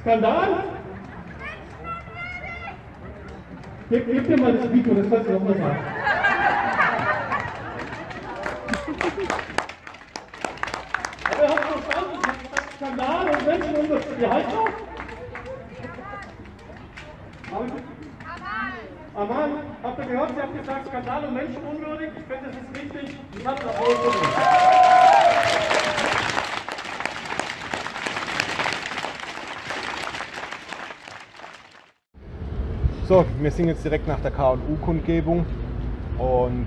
Skandal? Gib dir mal das Video, das kannst du noch mal sagen. Aber ihr habt verstanden, ich habe gesagt Skandal und Menschenunwürde. Wie heißt das? Aman, habt ihr gehört? Sie haben gesagt Skandal und menschenunwürdig. Ich finde, das ist richtig. Ich habe das auch. So, wir sind jetzt direkt nach der KU-Kundgebung und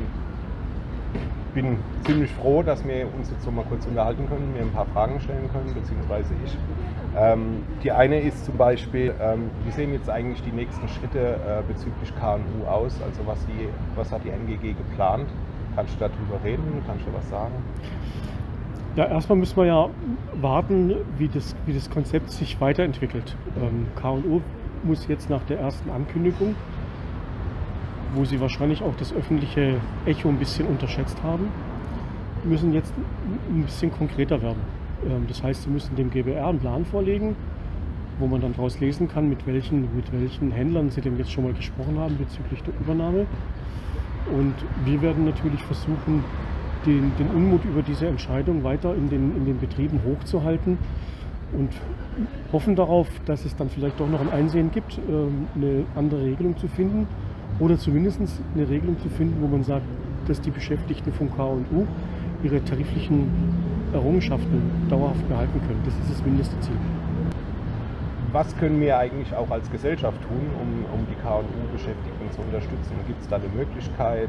bin ziemlich froh, dass wir uns jetzt so mal kurz unterhalten können, mir ein paar Fragen stellen können, beziehungsweise ich. Die eine ist zum Beispiel, wie sehen jetzt eigentlich die nächsten Schritte bezüglich KU aus? Also was hat die NGG geplant? Kannst du darüber reden? Kannst du was sagen? Ja, erstmal müssen wir ja warten, wie das Konzept sich weiterentwickelt. KU muss jetzt nach der ersten Ankündigung, wo sie wahrscheinlich auch das öffentliche Echo ein bisschen unterschätzt haben, müssen jetzt ein bisschen konkreter werden. Das heißt, sie müssen dem GBR einen Plan vorlegen, wo man dann daraus lesen kann, mit welchen Händlern sie denn jetzt schon mal gesprochen haben bezüglich der Übernahme. Und wir werden natürlich versuchen, den Unmut über diese Entscheidung weiter in den Betrieben hochzuhalten und hoffen darauf, dass es dann vielleicht doch noch ein Einsehen gibt, eine andere Regelung zu finden oder zumindest eine Regelung zu finden, wo man sagt, dass die Beschäftigten von KU ihre tariflichen Errungenschaften dauerhaft behalten können. Das ist das mindeste Ziel. Was können wir eigentlich auch als Gesellschaft tun, um die KU-Beschäftigten zu unterstützen? Gibt es da eine Möglichkeit?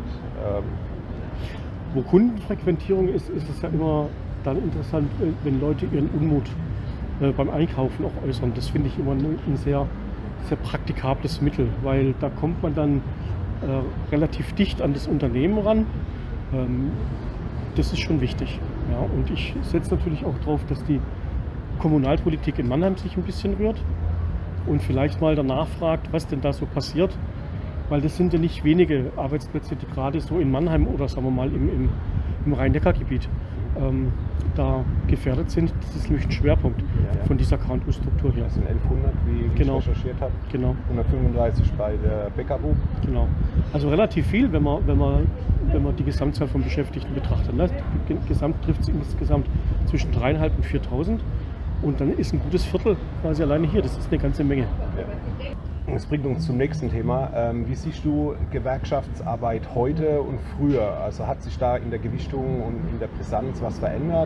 Wo Kundenfrequentierung ist, ist es ja immer dann interessant, wenn Leute ihren Unmut beim Einkaufen auch äußern. Das finde ich immer ein sehr, sehr praktikables Mittel, weil da kommt man dann relativ dicht an das Unternehmen ran. Das ist schon wichtig. Ja, und ich setze natürlich auch darauf, dass die Kommunalpolitik in Mannheim sich ein bisschen rührt und vielleicht mal danach fragt, was denn da so passiert. Weil das sind ja nicht wenige Arbeitsplätze, die gerade so in Mannheim oder sagen wir mal im Rhein-Neckar-Gebiet da gefährdet sind. Das ist nämlich ein Schwerpunkt von dieser KU-Struktur hier. Das sind 1100, wie ich recherchiert habe. Genau. 135 bei der Bäckerbuch. Genau. Also relativ viel, wenn man die Gesamtzahl von Beschäftigten betrachtet. Gesamt trifft es insgesamt zwischen 3.500 und 4.000. Und dann ist ein gutes Viertel quasi alleine hier. Das ist eine ganze Menge. Ja. Das bringt uns zum nächsten Thema. Wie siehst du Gewerkschaftsarbeit heute und früher? Also hat sich da in der Gewichtung und in der Brisanz was verändert?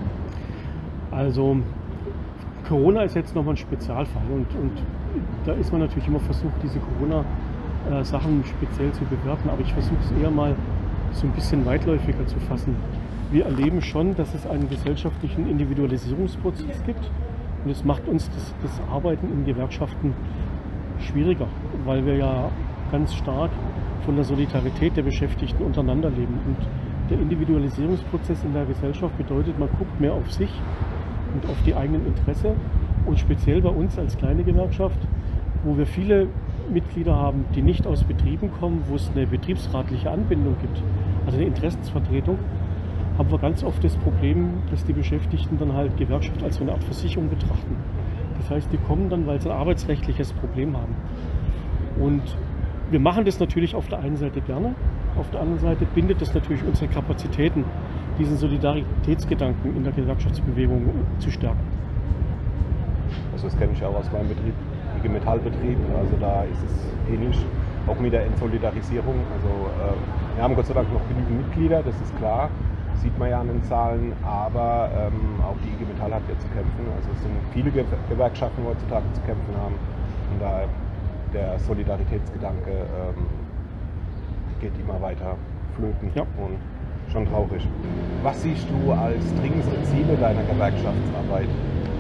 Also Corona ist jetzt nochmal ein Spezialfall und da ist man natürlich immer versucht, diese Corona-Sachen speziell zu bewerten, aber ich versuche es eher mal so ein bisschen weitläufiger zu fassen. Wir erleben schon, dass es einen gesellschaftlichen Individualisierungsprozess gibt und es macht uns das Arbeiten in Gewerkschaften schwieriger, weil wir ja ganz stark von der Solidarität der Beschäftigten untereinander leben. Und der Individualisierungsprozess in der Gesellschaft bedeutet, man guckt mehr auf sich und auf die eigenen Interessen. Und speziell bei uns als kleine Gewerkschaft, wo wir viele Mitglieder haben, die nicht aus Betrieben kommen, wo es eine betriebsratliche Anbindung gibt, also eine Interessensvertretung, haben wir ganz oft das Problem, dass die Beschäftigten dann halt Gewerkschaft als so eine Art Versicherung betrachten. Das heißt, die kommen dann, weil sie ein arbeitsrechtliches Problem haben. Und wir machen das natürlich auf der einen Seite gerne, auf der anderen Seite bindet das natürlich unsere Kapazitäten, diesen Solidaritätsgedanken in der Gewerkschaftsbewegung zu stärken. Also das kenne ich auch aus meinem Betrieb, IG Metallbetrieb, also da ist es ähnlich, auch mit der Entsolidarisierung. Also wir haben Gott sei Dank noch genügend Mitglieder, das ist klar. Sieht man ja an den Zahlen, aber auch die IG Metall hat ja zu kämpfen. Also es sind viele Gewerkschaften heutzutage zu kämpfen haben und da der Solidaritätsgedanke geht immer weiter flöten und schon traurig. Was siehst du als dringendste Ziele deiner Gewerkschaftsarbeit?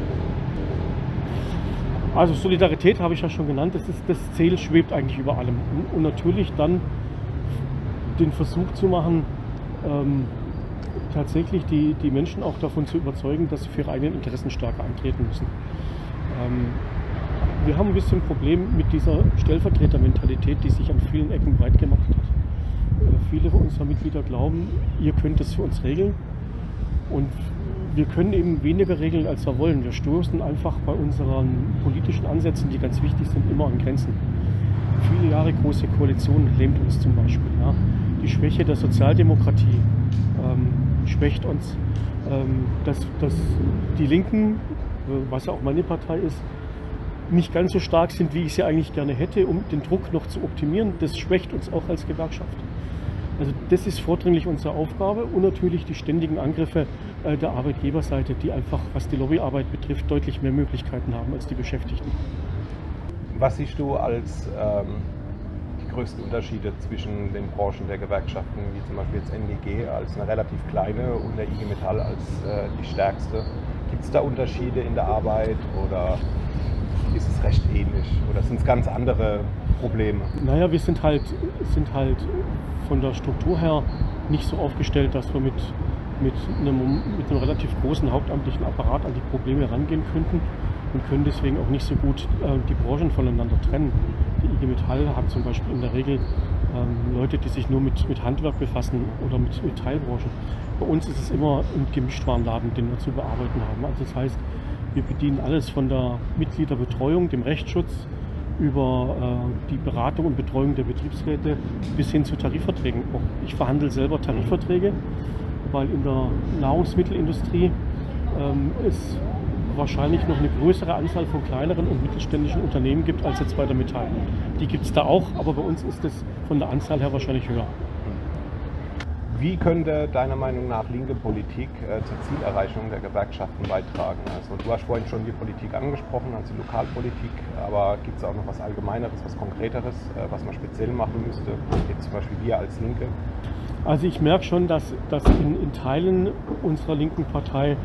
Also Solidarität habe ich ja schon genannt, das Ziel schwebt eigentlich über allem. Und natürlich dann den Versuch zu machen, tatsächlich die Menschen auch davon zu überzeugen, dass sie für ihre eigenen Interessen stärker eintreten müssen. Wir haben ein bisschen ein Problem mit dieser Stellvertretermentalität, die sich an vielen Ecken breit gemacht hat. Viele unserer Mitglieder glauben, ihr könnt es für uns regeln und wir können eben weniger regeln, als wir wollen. Wir stoßen einfach bei unseren politischen Ansätzen, die ganz wichtig sind, immer an Grenzen. Viele Jahre große Koalition lähmt uns zum Beispiel. Ja. Die Schwäche der Sozialdemokratie schwächt uns. Dass die Linken, was ja auch meine Partei ist, nicht ganz so stark sind, wie ich sie eigentlich gerne hätte, um den Druck noch zu optimieren, das schwächt uns auch als Gewerkschaft. Also das ist vordringlich unsere Aufgabe und natürlich die ständigen Angriffe der Arbeitgeberseite, die einfach, was die Lobbyarbeit betrifft, deutlich mehr Möglichkeiten haben als die Beschäftigten. Was siehst du als die größten Unterschiede zwischen den Branchen der Gewerkschaften, wie zum Beispiel jetzt NGG als eine relativ kleine und der IG Metall als die stärkste? Gibt es da Unterschiede in der Arbeit oder ist es recht ähnlich oder sind es ganz andere Probleme? Naja, wir sind halt von der Struktur her nicht so aufgestellt, dass wir mit einem relativ großen hauptamtlichen Apparat an die Probleme rangehen könnten und können deswegen auch nicht so gut die Branchen voneinander trennen. Die IG Metall hat zum Beispiel in der Regel Leute, die sich nur mit Handwerk befassen oder mit Teilbranchen. Bei uns ist es immer ein Gemischtwarenladen, den wir zu bearbeiten haben. Also das heißt, wir bedienen alles von der Mitgliederbetreuung, dem Rechtsschutz, über die Beratung und Betreuung der Betriebsräte bis hin zu Tarifverträgen. Auch ich verhandle selber Tarifverträge, weil in der Nahrungsmittelindustrie es wahrscheinlich noch eine größere Anzahl von kleineren und mittelständischen Unternehmen gibt als jetzt bei der Metall. Die gibt es da auch, aber bei uns ist es von der Anzahl her wahrscheinlich höher. Wie könnte deiner Meinung nach linke Politik zur Zielerreichung der Gewerkschaften beitragen? Also du hast vorhin schon die Politik angesprochen, also die Lokalpolitik, aber gibt es auch noch was Allgemeineres, was Konkreteres, was man speziell machen müsste, jetzt zum Beispiel wir als Linke? Also ich merke schon, dass in Teilen unserer linken Partei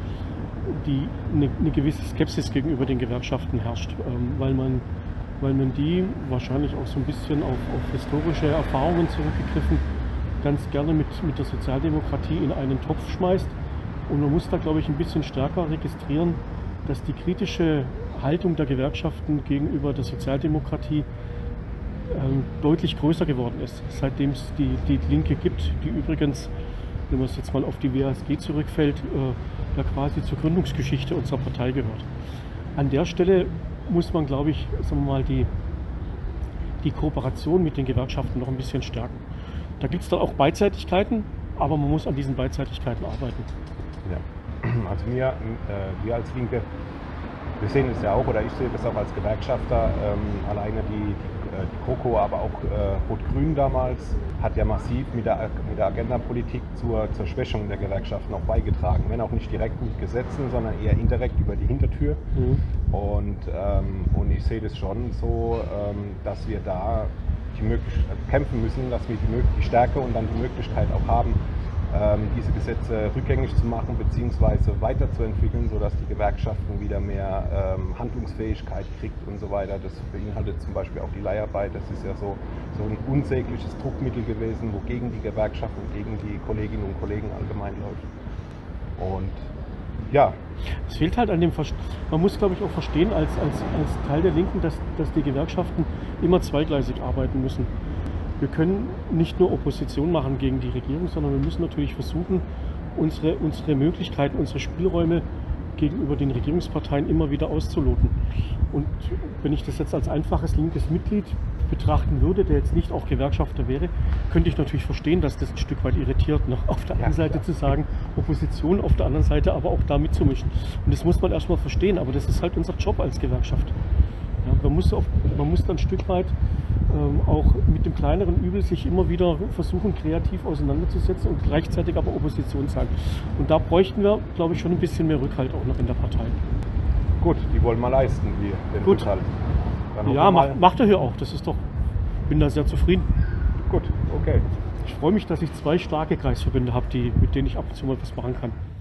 eine gewisse Skepsis gegenüber den Gewerkschaften herrscht, weil man die wahrscheinlich auch so ein bisschen auf historische Erfahrungen zurückgegriffen ganz gerne mit der Sozialdemokratie in einen Topf schmeißt. Und man muss da, glaube ich, ein bisschen stärker registrieren, dass die kritische Haltung der Gewerkschaften gegenüber der Sozialdemokratie deutlich größer geworden ist, seitdem es die Linke gibt, die übrigens, wenn man es jetzt mal auf die WASG zurückfällt, ja quasi zur Gründungsgeschichte unserer Partei gehört. An der Stelle muss man, glaube ich, sagen wir mal, die Kooperation mit den Gewerkschaften noch ein bisschen stärken. Da gibt es dann auch Beidseitigkeiten, aber man muss an diesen Beidseitigkeiten arbeiten. Ja. Also wir als Linke, wir sehen es ja auch, oder ich sehe das auch als Gewerkschafter, alleine die KoKo, aber auch Rot-Grün damals, hat ja massiv mit der Agenda-Politik zur Schwächung der Gewerkschaften auch beigetragen. Wenn auch nicht direkt mit Gesetzen, sondern eher indirekt über die Hintertür. Mhm. Und ich sehe das schon so, dass wir da kämpfen müssen, dass wir die Stärke und dann die Möglichkeit auch haben, diese Gesetze rückgängig zu machen bzw. weiterzuentwickeln, sodass die Gewerkschaften wieder mehr Handlungsfähigkeit kriegt und so weiter. Das beinhaltet zum Beispiel auch die Leiharbeit. Das ist ja so ein unsägliches Druckmittel gewesen, wogegen die Gewerkschaften und gegen die Kolleginnen und Kollegen allgemein läuft. Und ja. Es fehlt halt an dem man muss, glaube ich, auch verstehen als Teil der Linken, dass die Gewerkschaften immer zweigleisig arbeiten müssen. Wir können nicht nur Opposition machen gegen die Regierung, sondern wir müssen natürlich versuchen, unsere Möglichkeiten, unsere Spielräume gegenüber den Regierungsparteien immer wieder auszuloten. Und wenn ich das jetzt als einfaches linkes Mitglied betrachten würde, der jetzt nicht auch Gewerkschafter wäre, könnte ich natürlich verstehen, dass das ein Stück weit irritiert, noch auf der einen Seite zu sagen, Opposition, auf der anderen Seite aber auch da mitzumischen. Und das muss man erstmal verstehen, aber das ist halt unser Job als Gewerkschaft. Ja, man muss dann ein Stück weit auch mit dem kleineren Übel sich immer wieder versuchen, kreativ auseinanderzusetzen und gleichzeitig aber Opposition sein. Und da bräuchten wir, glaube ich, schon ein bisschen mehr Rückhalt auch noch in der Partei. Gut, die wollen wir leisten, wir den Gut. Rückhalt. Ja, macht er hier auch. Das ist doch, bin da sehr zufrieden. Gut, okay. Ich freue mich, dass ich 2 starke Kreisverbände habe, mit denen ich ab und zu mal was machen kann.